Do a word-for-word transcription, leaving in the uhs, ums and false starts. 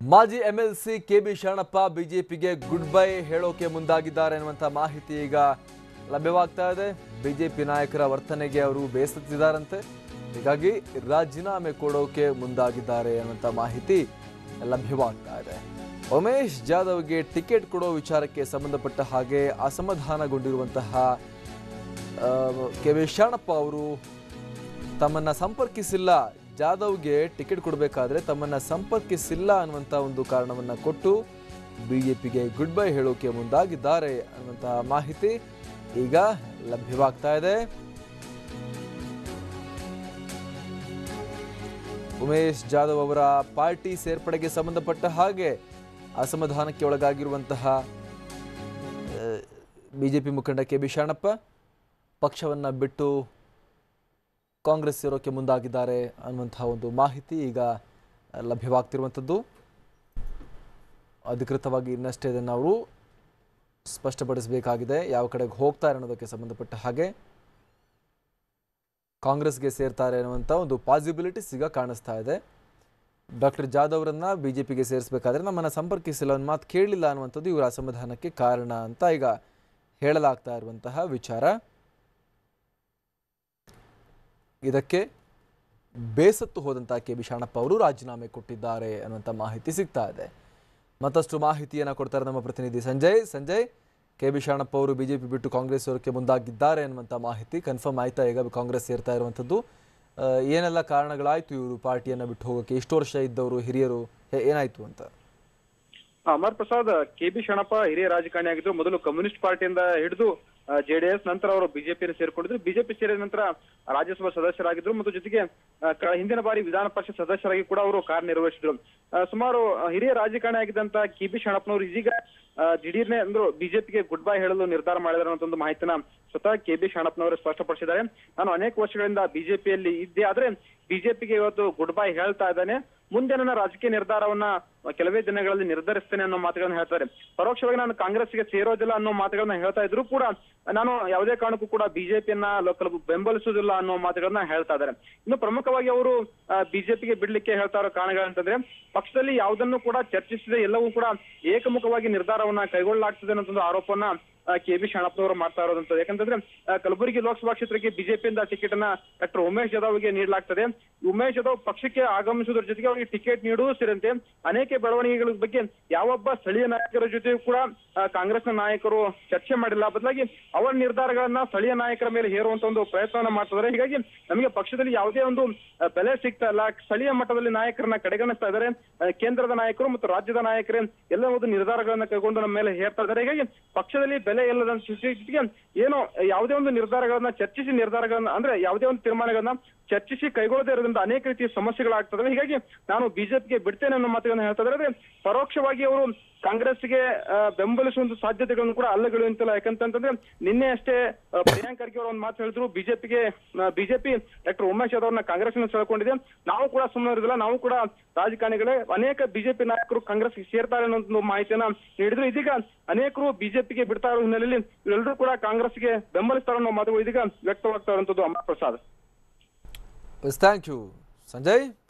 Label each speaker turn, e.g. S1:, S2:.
S1: ಮಾಜಿ MLC KB Sharanappa ಬಿಜೆಪಿಗೆ good bye ಹೇಳೋಕೆ ಮುಂದಾಗಿದ್ದಾರೆ ಅನ್ನುವಂತ ಮಾಹಿತಿ ಈಗ ಲಭ್ಯವಾಗ್ತಾ ಇದೆ. ಬಿಜೆಪಿ ನಾಯಕರ ವರ್ತನೆಗೆ ಅವರು ಬೇಸತ್ತಿದ್ದಾರಂತೆ, ಹೀಗಾಗಿ ರಾಜೀನಾಮೆ ಕೊಡೋಕೆ ಮುಂದಾಗಿದ್ದಾರೆ ಅನ್ನುವಂತ ಮಾಹಿತಿ ಲಭ್ಯವಾಗ್ತಾ ಇದೆ. ಉಮೇಶ್ ಜಾಧವ್ಗೆ ಟಿಕೆಟ್ ಕೊಡೋ ವಿಚಾರಕ್ಕೆ ಸಂಬಂಧಪಟ್ಟ ಹಾಗೆ ಅಸಮಾಧಾನಗೊಂಡಿರುವಂತಹ ಕೆಬಿ ಶರಣಪ್ಪ ಅವರು ತಮ್ಮನ್ನ ಸಂಪರ್ಕಿಸಿಲ್ಲ, ಜಾಧವ್ಗೆ ಟಿಕೆಟ್ ಕೊಡಬೇಕಾದ್ರೆ ತಮ್ಮನ್ನ ಸಂಪರ್ಕಿಸಿಲ್ಲ ಅನ್ನುವಂಥ ಒಂದು ಕಾರಣವನ್ನ ಕೊಟ್ಟು ಬಿಜೆಪಿಗೆ ಗುಡ್ ಬೈ ಹೇಳೋಕೆ ಮುಂದಾಗಿದ್ದಾರೆ ಅನ್ನುವಂತಹ ಮಾಹಿತಿ ಈಗ ಲಭ್ಯವಾಗ್ತಾ ಇದೆ. ಉಮೇಶ್ ಜಾಧವ್ ಅವರ ಪಾರ್ಟಿ ಸೇರ್ಪಡೆಗೆ ಸಂಬಂಧಪಟ್ಟ ಹಾಗೆ ಅಸಮಾಧಾನಕ್ಕೆ ಒಳಗಾಗಿರುವಂತಹ ಬಿಜೆಪಿ ಮುಖಂಡ ಕೆಬಿ ಶರಣಪ್ಪ ಪಕ್ಷವನ್ನ ಬಿಟ್ಟು ಕಾಂಗ್ರೆಸ್ ಸೇರೋಕೆ ಮುಂದಾಗಿದ್ದಾರೆ ಅನ್ನುವಂತಹ ಒಂದು ಮಾಹಿತಿ ಈಗ ಲಭ್ಯವಾಗ್ತಿರುವಂಥದ್ದು. ಅಧಿಕೃತವಾಗಿ ಇನ್ನಷ್ಟೇ ಇದನ್ನು ಅವರು ಸ್ಪಷ್ಟಪಡಿಸಬೇಕಾಗಿದೆ, ಯಾವ ಕಡೆಗೆ ಹೋಗ್ತಾರೆ ಅನ್ನೋದಕ್ಕೆ ಸಂಬಂಧಪಟ್ಟ ಹಾಗೆ. ಕಾಂಗ್ರೆಸ್ಗೆ ಸೇರ್ತಾರೆ ಅನ್ನುವಂಥ ಒಂದು ಪಾಸಿಬಿಲಿಟೀಸ್ ಈಗ ಕಾಣಿಸ್ತಾ ಇದೆ. ಡಾಕ್ಟರ್ ಜಾಧವ್ರನ್ನ ಬಿಜೆಪಿಗೆ ಸೇರಿಸಬೇಕಾದ್ರೆ ನಮ್ಮನ್ನು ಸಂಪರ್ಕಿಸಿಲ್ಲ, ಒಂದು ಮಾತು ಕೇಳಲಿಲ್ಲ ಅನ್ನುವಂಥದ್ದು ಇವರ ಅಸಮಾಧಾನಕ್ಕೆ ಕಾರಣ ಅಂತ ಈಗ ಹೇಳಲಾಗ್ತಾ ಇರುವಂತಹ ವಿಚಾರ. ಇದಕ್ಕೆ ಬೇಸತ್ತು ಹೋದಂತಹ ಕೆಬಿ ಶರಣಪ್ಪ ಅವರು ರಾಜೀನಾಮೆ ಕೊಟ್ಟಿದ್ದಾರೆ ಅನ್ನುವಂಥ ಮಾಹಿತಿ ಸಿಗ್ತಾ ಇದೆ. ಮತ್ತಷ್ಟು ಮಾಹಿತಿಯನ್ನು ಕೊಡ್ತಾರೆ ನಮ್ಮ ಪ್ರತಿನಿಧಿ ಸಂಜಯ್. ಸಂಜಯ್, ಕೆಬಿ ಶರಣಪ್ಪ ಅವರು ಬಿಜೆಪಿ ಬಿಟ್ಟು ಕಾಂಗ್ರೆಸ್ ಸೇರೋಕೆ ಮುಂದಾಗಿದ್ದಾರೆ ಅನ್ನುವಂಥ ಮಾಹಿತಿ ಕನ್ಫರ್ಮ್ ಆಯ್ತಾ? ಈಗ ಕಾಂಗ್ರೆಸ್ ಸೇರ್ತಾ ಇರುವಂಥದ್ದು ಏನೆಲ್ಲ ಕಾರಣಗಳಾಯ್ತು ಇವರು ಪಾರ್ಟಿಯನ್ನು ಬಿಟ್ಟು ಹೋಗೋಕೆ? ಇಷ್ಟು ವರ್ಷ ಇದ್ದವರು ಹಿರಿಯರು ಏನಾಯ್ತು ಅಂತ?
S2: ಅಮರ್ ಪ್ರಸಾದ್, ಕೆಬಿ ಶರಣಪ್ಪ ಹಿರಿಯ ರಾಜಕಾರಣಿ ಆಗಿದ್ರು. ಮೊದಲು ಕಮ್ಯುನಿಸ್ಟ್ ಪಾರ್ಟಿಯಿಂದ ಹಿಡಿದು ಜೆಡಿಎಸ್, ನಂತರ ಅವರು ಬಿಜೆಪಿಯನ್ನು ಸೇರ್ಕೊಂಡಿದ್ರು. ಬಿಜೆಪಿ ಸೇರಿದ ನಂತರ ರಾಜ್ಯಸಭಾ ಸದಸ್ಯರಾಗಿದ್ರು ಮತ್ತು ಜೊತೆಗೆ ಹಿಂದಿನ ಬಾರಿ ವಿಧಾನ ಪರಿಷತ್ ಸದಸ್ಯರಾಗಿ ಕೂಡ ಅವರು ಕಾರ್ಯನಿರ್ವಹಿಸಿದ್ರು. ಸುಮಾರು ಹಿರಿಯ ರಾಜಕಾರಣಿ ಆಗಿದ್ದಂತ ಕೆಬಿ ಶರಣಪ್ಪನವರು ಇದೀಗ ದಿಢೀರ್ನೆ ಅಂದ್ರು ಬಿಜೆಪಿಗೆ ಗುಡ್ ಬೈ ಹೇಳಲು ನಿರ್ಧಾರ ಮಾಡಿದಾರೆ ಅನ್ನೋ ಒಂದು ಮಾಹಿತಿನ ಸ್ವತಃ ಕೆಬಿ ಶರಣಪ್ಪನವರು ಸ್ಪಷ್ಟಪಡಿಸಿದ್ದಾರೆ. ನಾನು ಅನೇಕ ವರ್ಷಗಳಿಂದ ಬಿಜೆಪಿಯಲ್ಲಿ ಇದ್ದೆ, ಆದ್ರೆ ಬಿಜೆಪಿಗೆ ಇವತ್ತು ಗುಡ್ ಬೈ ಹೇಳ್ತಾ ಇದ್ದಾನೆ, ಮುಂದೆ ನನ್ನ ರಾಜಕೀಯ ನಿರ್ಧಾರವನ್ನ ಕೆಲವೇ ದಿನಗಳಲ್ಲಿ ನಿರ್ಧರಿಸ್ತೇನೆ ಅನ್ನೋ ಮಾತುಗಳನ್ನ ಹೇಳ್ತಾರೆ. ಪರೋಕ್ಷವಾಗಿ ನಾನು ಕಾಂಗ್ರೆಸ್ಗೆ ಸೇರೋದಿಲ್ಲ ಅನ್ನೋ ಮಾತುಗಳನ್ನ ಹೇಳ್ತಾ ಇದ್ರು ಕೂಡ ನಾನು ಯಾವುದೇ ಕಾರಣಕ್ಕೂ ಕೂಡ ಬಿಜೆಪಿಯನ್ನ ಬೆಂಬಲಿಸುವುದಿಲ್ಲ ಅನ್ನೋ ಮಾತುಗಳನ್ನ ಹೇಳ್ತಾ ಇದ್ದಾರೆ. ಇನ್ನು ಪ್ರಮುಖವಾಗಿ ಅವರು ಬಿಜೆಪಿಗೆ ಬಿಡ್ಲಿಕ್ಕೆ ಹೇಳ್ತಾ ಇರೋ ಕಾರಣಗಳಂತಂದ್ರೆ ಪಕ್ಷದಲ್ಲಿ ಯಾವುದನ್ನು ಕೂಡ ಚರ್ಚಿಸದೆ ಎಲ್ಲವೂ ಕೂಡ ಏಕಮುಖವಾಗಿ ನಿರ್ಧಾರವನ್ನ ಕೈಗೊಳ್ಳಲಾಗ್ತದೆ ಅನ್ನೋ ಒಂದು ಆರೋಪವನ್ನ ಕೆಬಿ ಶರಣಪ್ಪನವರು ಮಾಡ್ತಾ ಇರೋದಂತ. ಯಾಕಂತಂದ್ರೆ ಕಲಬುರಗಿ ಲೋಕಸಭಾ ಕ್ಷೇತ್ರಕ್ಕೆ ಬಿಜೆಪಿಯಿಂದ ಟಿಕೆಟ್ ಅನ್ನ ಡಾಕ್ಟರ್ ಉಮೇಶ್ ಜಾಧವ್ಗೆ ನೀಡಲಾಗ್ತದೆ. ಉಮೇಶ್ ಜಾಧವ್ ಪಕ್ಷಕ್ಕೆ ಆಗಮಿಸುವುದರ ಜೊತೆಗೆ ಅವರಿಗೆ ಟಿಕೆಟ್ ನೀಡುವುದು ಸೇರಿದಂತೆ ಅನೇಕ ಬೆಳವಣಿಗೆಗಳ ಬಗ್ಗೆ ಯಾವೊಬ್ಬ ಸ್ಥಳೀಯ ನಾಯಕರ ಜೊತೆಗೂ ಕೂಡ ಕಾಂಗ್ರೆಸ್ನ ನಾಯಕರು ಚರ್ಚೆ ಮಾಡಿಲ್ಲ. ಬದಲಾಗಿ ಅವರ ನಿರ್ಧಾರಗಳನ್ನ ಸ್ಥಳೀಯ ನಾಯಕರ ಮೇಲೆ ಹೇರುವಂತ ಒಂದು ಪ್ರಯತ್ನವನ್ನ ಮಾಡ್ತಿದ್ದಾರೆ. ಹೀಗಾಗಿ ನಮಗೆ ಪಕ್ಷದಲ್ಲಿ ಯಾವುದೇ ಒಂದು ಬೆಲೆ ಸಿಗ್ತಾ ಇಲ್ಲ. ಸ್ಥಳೀಯ ಮಟ್ಟದಲ್ಲಿ ನಾಯಕರನ್ನ ಕಡೆಗಣಿಸ್ತಾ ಇದ್ದಾರೆ. ಕೇಂದ್ರದ ನಾಯಕರು ಮತ್ತು ರಾಜ್ಯದ ನಾಯಕರೇ ಎಲ್ಲ ಒಂದು ನಿರ್ಧಾರಗಳನ್ನ ಕೈಗೊಂಡು ನಮ್ಮ ಮೇಲೆ ಹೇರ್ತಾ ಇದ್ದಾರೆ. ಹೀಗಾಗಿ ಪಕ್ಷದಲ್ಲಿ ಬೆಲೆ ಇಲ್ಲದ ಜೊತೆಗೆ ಏನೋ ಯಾವುದೇ ಒಂದು ನಿರ್ಧಾರಗಳನ್ನ ಚರ್ಚಿಸಿ ನಿರ್ಧಾರಗಳನ್ನ ಅಂದ್ರೆ ಯಾವುದೇ ಒಂದು ತೀರ್ಮಾನಗಳನ್ನ ಚರ್ಚಿಸಿ ಕೈಗೊಳ್ಳದೇ ಇರೋದ್ರಿಂದ ಅನೇಕ ರೀತಿಯ ಸಮಸ್ಯೆಗಳಾಗ್ತದೆ. ಹೀಗಾಗಿ ನಾನು ಬಿಜೆಪಿಗೆ ಬಿಡ್ತೇನೆ ಅನ್ನೋ ಮಾತುಗಳನ್ನ ಹೇಳ್ತಾ ಇದ್ದಾರೆ. ಪರೋಕ್ಷವಾಗಿ ಅವರು ಕಾಂಗ್ರೆಸ್ಗೆ ಬೆಂಬಲಿಸುವಂತ ಸಾಧ್ಯತೆಗಳನ್ನು ಕೂಡ ಅಲ್ಲಗಳೆಯುವಂತಿಲ್ಲ. ಯಾಕಂತಂದ್ರೆ ನಿನ್ನೆ ಅಷ್ಟೇ ಪ್ರಿಯಾಂಕ್ ಖರ್ಗೆ ಅವರು ಒಂದು ಮಾತು ಹೇಳಿದ್ರು, ಬಿಜೆಪಿಗೆ ಬಿಜೆಪಿ ಡಾಕ್ಟರ್ ಉಮೇಶ್ ಯಾದವ್ರನ್ನ ಕಾಂಗ್ರೆಸ್ ಸೆಳ್ಕೊಂಡಿದೆ, ನಾವು ಕೂಡ ಸುಮ್ಮನೆ ಇರೋದಿಲ್ಲ, ನಾವು ಕೂಡ ರಾಜಕಾರಣಿಗಳೇ, ಅನೇಕ ಬಿಜೆಪಿ ನಾಯಕರು ಕಾಂಗ್ರೆಸ್ಗೆ ಸೇರ್ತಾರೆ ಅನ್ನೋ ಒಂದು ಮಾಹಿತಿಯನ್ನ ನೀಡಿದ್ರು. ಇದೀಗ ಅನೇಕರು ಬಿಜೆಪಿಗೆ ಬಿಡ್ತಾ ಇರೋ ಹಿನ್ನೆಲೆಯಲ್ಲಿ ಇವರೆಲ್ಲರೂ ಕೂಡ ಕಾಂಗ್ರೆಸ್ಗೆ ಬೆಂಬಲಿಸ್ತಾರೆ ಅನ್ನೋ ಮಾತುಗಳು ಇದೀಗ ವ್ಯಕ್ತವಾಗ್ತಾ ಇರುವಂತದ್ದು. Amar Prasad,
S1: thank you Sanjay.